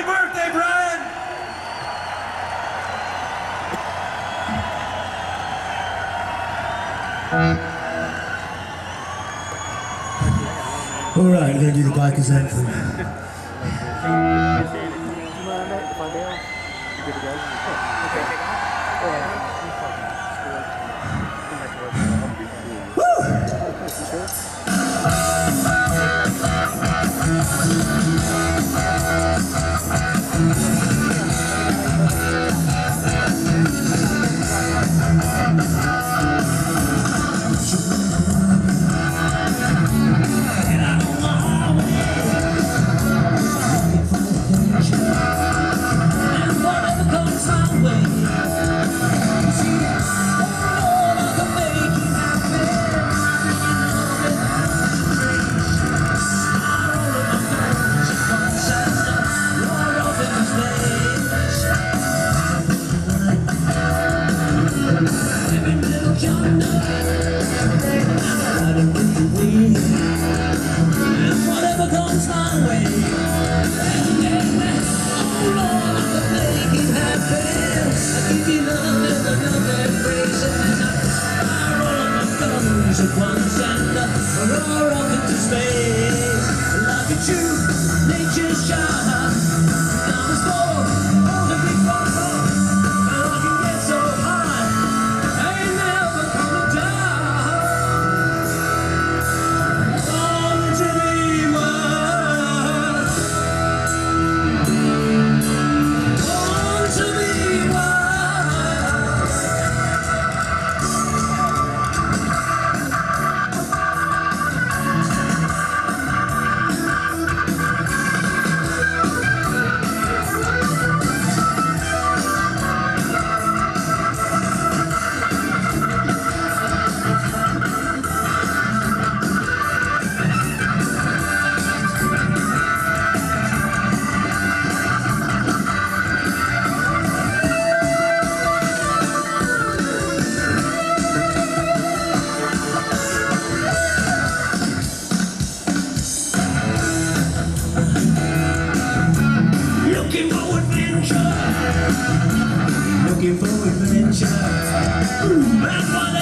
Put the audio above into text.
birthday, Brian! All right, we're going to do the Bikers Anthem. Whatever comes my way, oh Lord, I'm gonna make it happen. I give you love and another praise, and I roll up my guns at once and roar off into space. Like a true nature's child, I'm a sport, all the big boys rock, and I can get so high, I ain't never gonna die. Looking for adventure, and